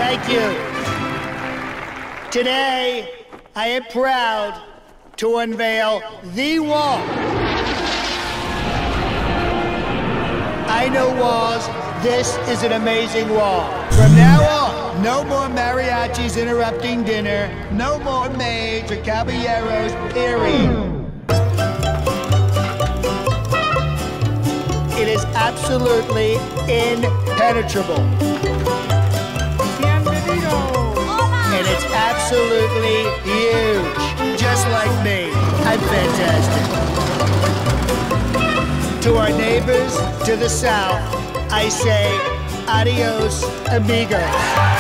Thank you. Today, I am proud to unveil the wall. I know walls. This is an amazing wall. From now on, no more mariachis interrupting dinner. No more maids or caballeros, period. It is absolutely impenetrable. And it's absolutely huge, just like me. I'm fantastic. To our neighbors to the south, I say, adios, amigos.